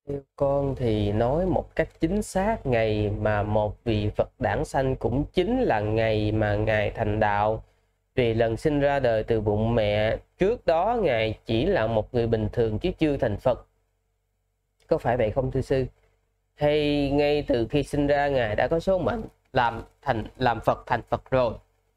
Theo con thì nói một cách chính xác, ngày mà một vị Phật đản sanh cũng chính là ngày mà Ngài thành đạo. Vì lần sinh ra đời từ bụng mẹ, trước đó Ngài chỉ là một người bình thường chứ chưa thành Phật. Có phải vậy không thưa sư? Hay ngay từ khi sinh ra Ngài đã có số mệnh làm Phật, thành Phật rồi?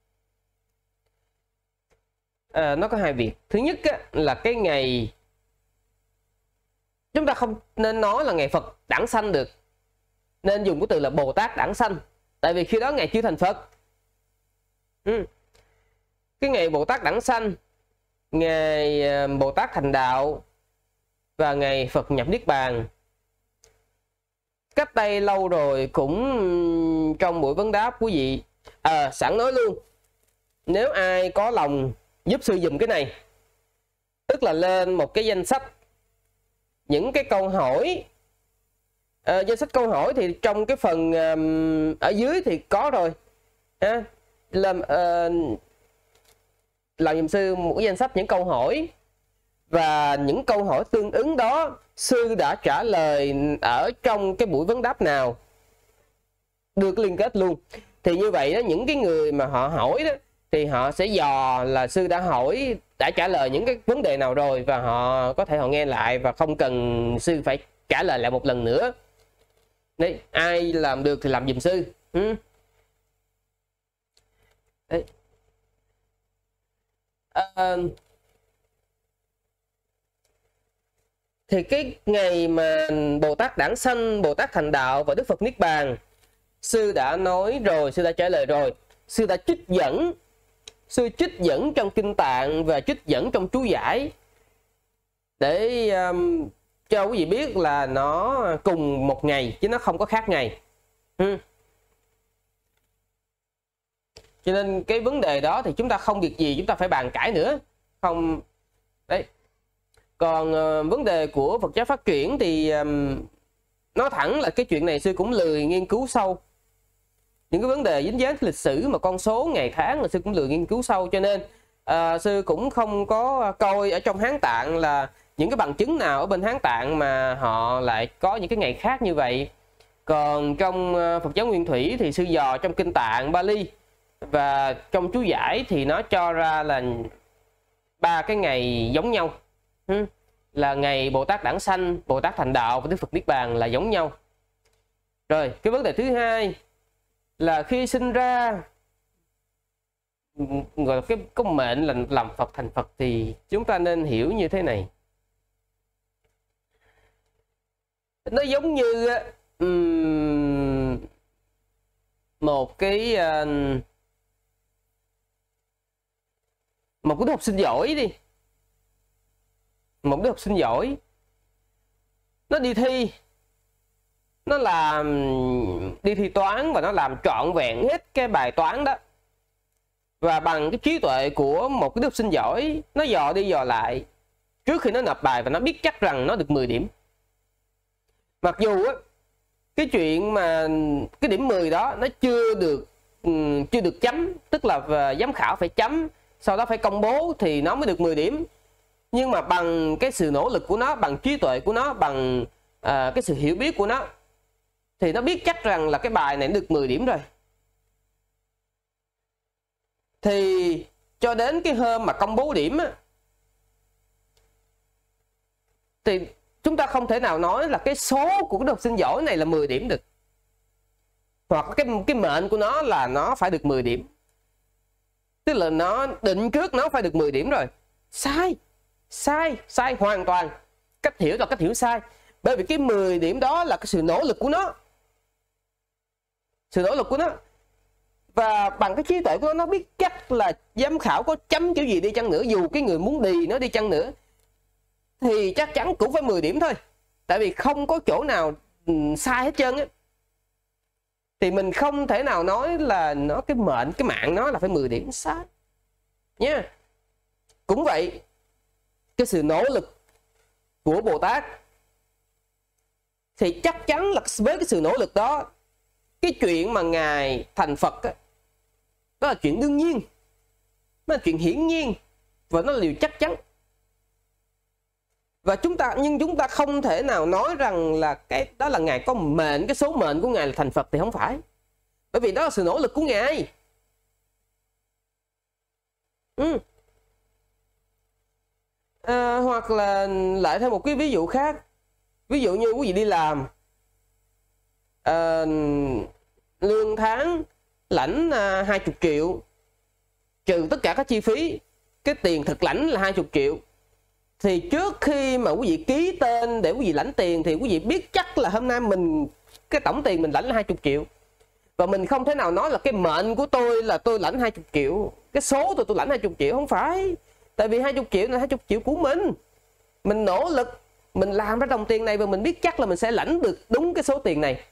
Nó có hai việc. Thứ nhất là cái ngày, chúng ta không nên nói là ngày Phật đản sanh được, nên dùng cái từ là Bồ Tát đản sanh, tại vì khi đó Ngài chưa thành Phật. Cái ngày Bồ Tát đản sanh, ngày Bồ Tát thành đạo và ngày Phật nhập Niết Bàn cách đây lâu rồi. Cũng trong buổi vấn đáp quý vị, sẵn nói luôn, nếu ai có lòng giúp sư dùm cái này, tức là lên một cái danh sách những cái câu hỏi, danh sách câu hỏi thì trong cái phần ở dưới thì có rồi ha. Làm giùm sư một cái danh sách những câu hỏi, và những câu hỏi tương ứng đó sư đã trả lời ở trong cái buổi vấn đáp nào, được liên kết luôn. Thì như vậy đó, những cái người mà họ hỏi đó thì họ sẽ dò là sư đã trả lời những cái vấn đề nào rồi, và họ có thể họ nghe lại và không cần sư phải trả lời lại một lần nữa. Đấy, ai làm được thì làm giùm sư. Đấy. Thì cái ngày mà Bồ Tát đản sanh, Bồ Tát thành đạo và Đức Phật Niết Bàn, sư đã nói rồi, sư đã trả lời rồi. Sư đã trích dẫn trong Kinh Tạng và trích dẫn trong chú giải để cho quý vị biết là nó cùng một ngày chứ nó không có khác ngày. Cho nên cái vấn đề đó thì chúng ta không việc gì chúng ta phải bàn cãi nữa. Không. Đấy. Còn vấn đề của Phật giáo phát triển thì nói thẳng là cái chuyện này sư cũng lười nghiên cứu sâu. Những cái vấn đề dính dáng lịch sử mà con số ngày tháng là sư cũng lười nghiên cứu sâu, cho nên sư cũng không có coi ở trong Hán Tạng là những cái bằng chứng nào ở bên Hán Tạng mà họ lại có những cái ngày khác như vậy. Còn trong Phật giáo Nguyên Thủy thì sư dò trong Kinh Tạng Bali và trong chú giải thì nó cho ra là 3 cái ngày giống nhau. Là ngày Bồ Tát đản sanh, Bồ Tát thành đạo và Đức Phật Niết Bàn là giống nhau. Rồi, cái vấn đề thứ hai là khi sinh ra gọi là cái mệnh là làm Phật thành Phật, thì chúng ta nên hiểu như thế này. Nó giống như một cái đứa học sinh giỏi đi. Một đứa học sinh giỏi, nó đi thi, nó đi thi toán và nó làm trọn vẹn hết cái bài toán đó. Và bằng cái trí tuệ của một cái đứa học sinh giỏi, nó dò đi dò lại trước khi nó nộp bài và nó biết chắc rằng nó được 10 điểm. Mặc dù cái chuyện mà cái điểm 10 đó nó chưa được chấm, tức là giám khảo phải chấm, sau đó phải công bố thì nó mới được 10 điểm. Nhưng mà bằng cái sự nỗ lực của nó, bằng trí tuệ của nó, bằng cái sự hiểu biết của nó, thì nó biết chắc rằng là cái bài này được 10 điểm rồi. Thì cho đến cái hôm mà công bố điểm thì chúng ta không thể nào nói là cái số của cái học sinh giỏi này là 10 điểm được, hoặc cái mệnh của nó là nó phải được 10 điểm, tức là nó định trước nó phải được 10 điểm rồi. Sai hoàn toàn. Cách hiểu là cách hiểu sai. Bởi vì cái 10 điểm đó là cái sự nỗ lực của nó. Sự nỗ lực của nó. Và bằng cái trí tuệ của nó biết chắc là giám khảo có chấm kiểu gì đi chăng nữa, dù cái người muốn đì nó đi chăng nữa, thì chắc chắn cũng phải 10 điểm thôi. Tại vì không có chỗ nào sai hết trơn á. Thì mình không thể nào nói là nó cái mạng nó là phải 10 điểm, sai nha. Cũng vậy, cái sự nỗ lực của Bồ Tát thì chắc chắn là với cái sự nỗ lực đó, cái chuyện mà Ngài thành Phật đó là chuyện đương nhiên, nó là chuyện hiển nhiên và nó là điều chắc chắn. Và nhưng chúng ta không thể nào nói rằng là cái đó là Ngài có mệnh, cái số mệnh của Ngài là thành Phật, thì không phải. Bởi vì đó là sự nỗ lực của Ngài. Hoặc là lại thêm một cái ví dụ khác. Ví dụ như quý vị đi làm, lương tháng lãnh 20 triệu, trừ tất cả các chi phí, cái tiền thực lãnh là 20 triệu. Thì trước khi mà quý vị ký tên để quý vị lãnh tiền thì quý vị biết chắc là hôm nay cái tổng tiền mình lãnh là 20 triệu. Và mình không thể nào nói là cái mệnh của tôi là tôi lãnh 20 triệu, cái số tôi lãnh 20 triệu, không phải. Tại vì 20 triệu là 20 triệu của mình. Mình nỗ lực, mình làm ra đồng tiền này và mình biết chắc là mình sẽ lãnh được đúng cái số tiền này.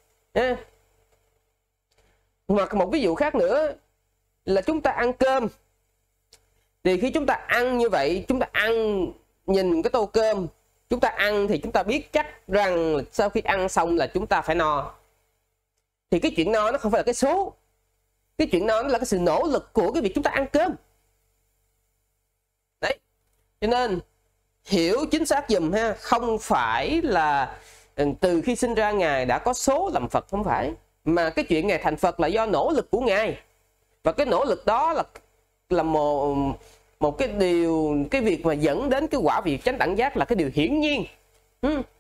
Hoặc một ví dụ khác nữa là chúng ta ăn cơm. Thì khi chúng ta ăn như vậy, chúng ta ăn nhìn cái tô cơm, chúng ta ăn thì chúng ta biết chắc rằng sau khi ăn xong là chúng ta phải no. Thì cái chuyện no nó không phải là cái số. Cái chuyện no nó là cái sự nỗ lực của cái việc chúng ta ăn cơm. Đấy. Cho nên hiểu chính xác dùm ha, không phải là từ khi sinh ra Ngài đã có số làm Phật, không phải. Mà cái chuyện Ngài thành Phật là do nỗ lực của Ngài. Và cái nỗ lực đó là một cái điều, cái việc mà dẫn đến cái quả vị chánh đẳng giác là cái điều hiển nhiên.